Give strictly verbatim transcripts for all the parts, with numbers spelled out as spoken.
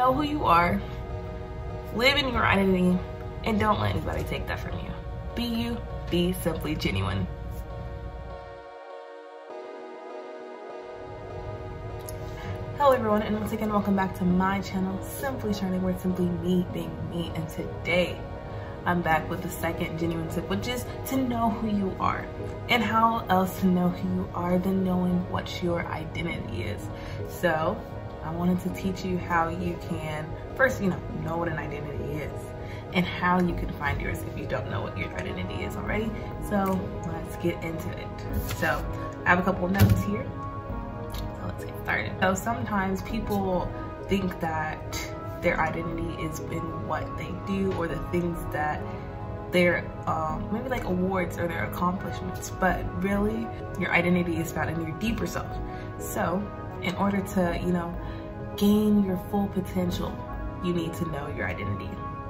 Know who you are, live in your identity, and don't let anybody take that from you. Be you, be simply genuine. Hello everyone, and once again, welcome back to my channel, Simply Shining, where it's simply me being me. And today, I'm back with the second genuine tip, which is to know who you are. And how else to know who you are than knowing what your identity is. So, I wanted to teach you how you can, first, you know, know what an identity is, and how you can find yours if you don't know what your identity is already. So, let's get into it. So, I have a couple of notes here. So let's get started. So sometimes people think that their identity is in what they do or the things that their um, maybe like awards or their accomplishments, but really your identity is found in your deeper self. So in order to, you know, gain your full potential, you need to know your identity.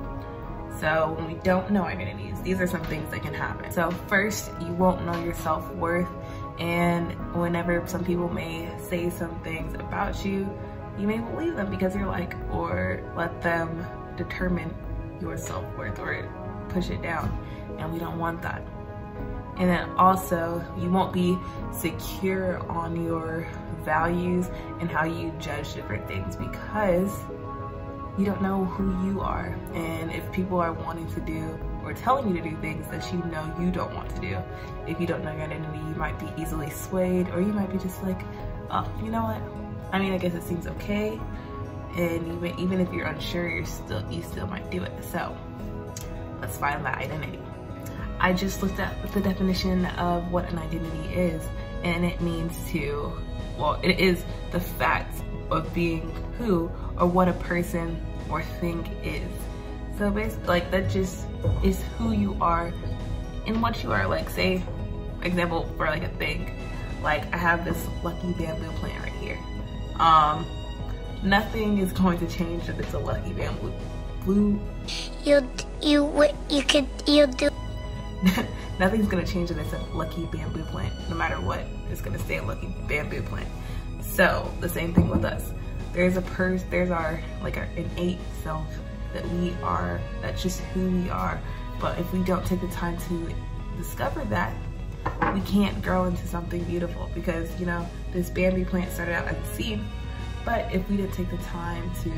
So when we don't know identities, these are some things that can happen. So first, you won't know your self-worth. And whenever some people may say some things about you, you may believe them because you're like, or let them determine your self-worth or push it down. And we don't want that. And then also, you won't be secure on your values and how you judge different things because you don't know who you are. And if people are wanting to do or telling you to do things that you know you don't want to do, if you don't know your identity, you might be easily swayed, or you might be just like, oh, you know what? I mean, I guess it seems okay. And even, even if you're unsure, you're still, you still might do it. So let's find that identity. I just looked at the definition of what an identity is, and it means to, well, it is the fact of being who or what a person or thing is. So basically, like, that just is who you are and what you are. Like, say, example for like a thing, like I have this lucky bamboo plant right here. Um, nothing is going to change if it's a lucky bamboo. Blue. You you you could you do. Nothing's gonna change if it's a lucky bamboo plant. No matter what, it's gonna stay a lucky bamboo plant. So the same thing with us. There's a purse. There's our like our innate self that we are. That's just who we are. But if we don't take the time to discover that, we can't grow into something beautiful, because, you know, this bamboo plant started out as a seed, but if we didn't take the time to,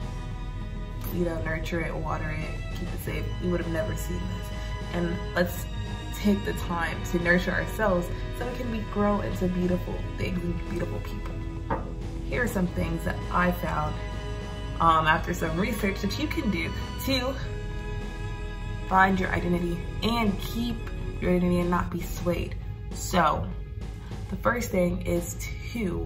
you know, nurture it, water it, keep it safe, we would have never seen this. And let's take the time to nurture ourselves so we can be, grow into beautiful things and beautiful people. Here are some things that I found um, after some research that you can do to find your identity and keep your identity and not be swayed. So the first thing is to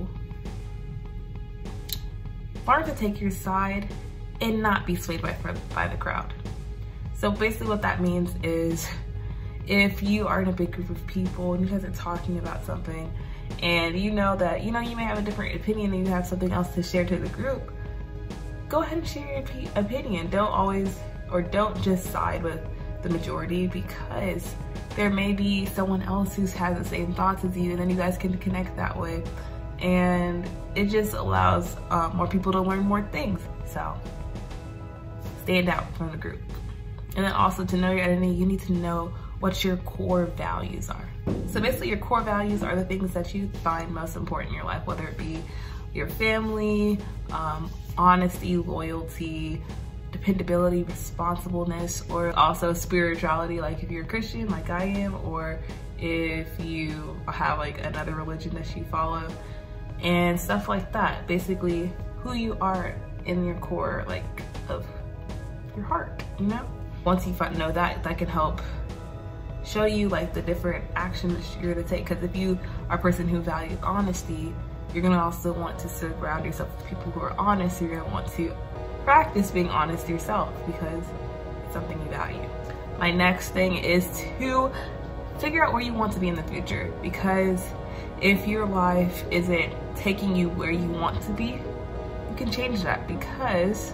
learn to take your side and not be swayed by, by the crowd. So basically what that means is, if you are in a big group of people and you guys are talking about something and you know that, you know, you may have a different opinion and you have something else to share to the group, go ahead and share your opinion. Don't always, or don't just side with the majority, because there may be someone else who has the same thoughts as you, and then you guys can connect that way. And it just allows um, more people to learn more things. So stand out from the group. And then also, to know your identity, you need to know what your core values are. So basically, your core values are the things that you find most important in your life, whether it be your family, um, honesty, loyalty, dependability, responsibleness, or also spirituality, like if you're a Christian like I am, or if you have like another religion that you follow, and stuff like that. Basically, who you are in your core, like, of your heart, you know? Once you know that, that can help show you like the different actions you're gonna take. Because if you are a person who values honesty, you're gonna also want to surround yourself with people who are honest. You're gonna want to practice being honest yourself because it's something you value. My next thing is to figure out where you want to be in the future, because if your life isn't taking you where you want to be, you can change that, because,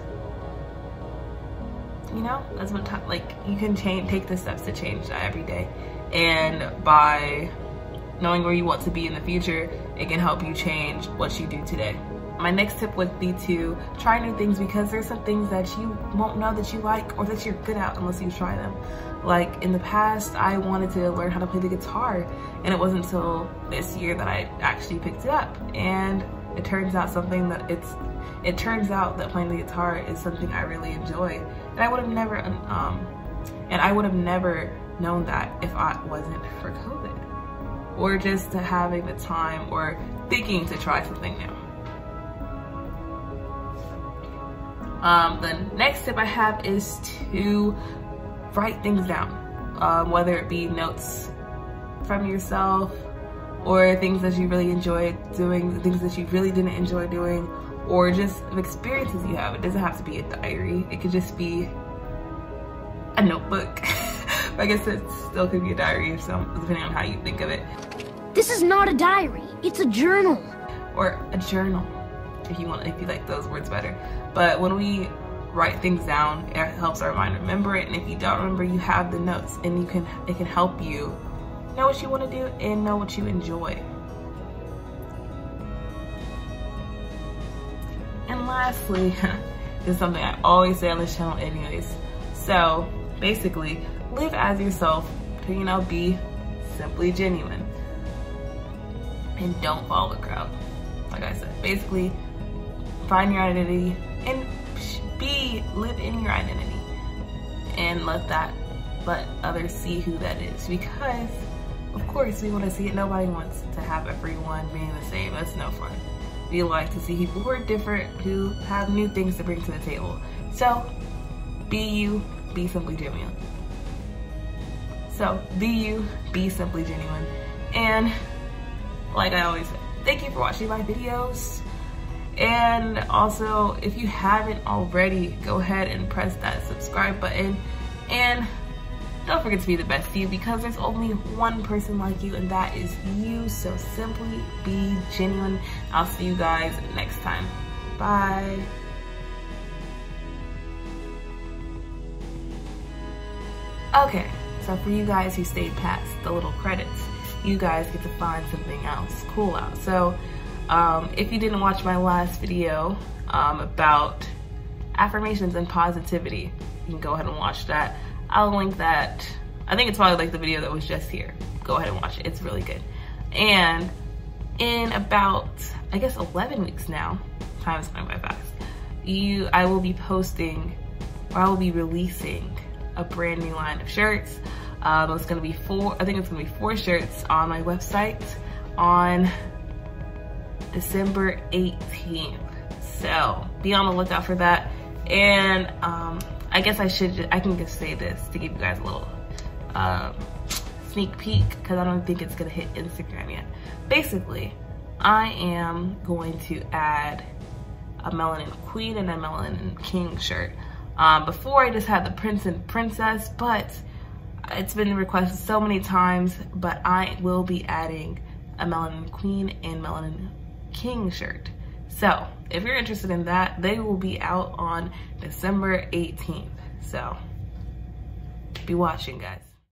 you know, that's what time, like, you can change, take the steps to change that every day. And by knowing where you want to be in the future, it can help you change what you do today. my next tip would be to try new things, because there's some things that you won't know that you like or that you're good at unless you try them. Like in the past, I wanted to learn how to play the guitar, and it wasn't until this year that I actually picked it up. And it turns out something that it's, it turns out that playing the guitar is something I really enjoy. And I would have never, um, and I would have never known that if I wasn't for COVID, or just to having the time or thinking to try something new. Um, the next tip I have is to write things down, um, whether it be notes from yourself or things that you really enjoyed doing, things that you really didn't enjoy doing, or just experiences you have. It doesn't have to be a diary. It could just be a notebook. I guess it still could be a diary if some, depending on how you think of it. This is not a diary, it's a journal. Or a journal, if you want, if you like those words better. But when we write things down, it helps our mind remember it. And if you don't remember, you have the notes, and you can, it can help you know what you want to do and know what you enjoy. And lastly, this is something I always say on this channel anyways. So basically, live as yourself, you know, be simply genuine. And don't follow the crowd. Like I said, basically, find your identity and be, live in your identity. And let that, let others see who that is. Because, of course, we want to see it. Nobody wants to have everyone being the same. That's no fun. We like to see people who are different, who have new things to bring to the table. So, be you, be simply genuine. So, be you, be simply genuine. And, like I always say, thank you for watching my videos. And also, if you haven't already, go ahead and press that subscribe button. And don't forget to be the best you, because there's only one person like you, and that is you. So simply be genuine. I'll see you guys next time. Bye. Okay, so for you guys who stayed past the little credits, you guys get to find something else cool out. So um, if you didn't watch my last video um, about affirmations and positivity, you can go ahead and watch that. I'll link that. I think it's probably like the video that was just here. Go ahead and watch it. It's really good. And in about, I guess, eleven weeks now, time is going by fast, you, I will be posting, or I will be releasing a brand new line of shirts. Um, it's gonna be four, I think it's gonna be four shirts on my website on December eighteenth. So be on the lookout for that. And um, I guess I should, I can just say this to give you guys a little um, sneak peek, because I don't think it's gonna hit Instagram yet. Basically, I am going to add a Melanin Queen and a Melanin King shirt. Um, before I just had the Prince and Princess, but it's been requested so many times, but I will be adding a Melanin Queen and Melanin King shirt. So if you're interested in that, they will be out on December eighteenth. So be watching, guys.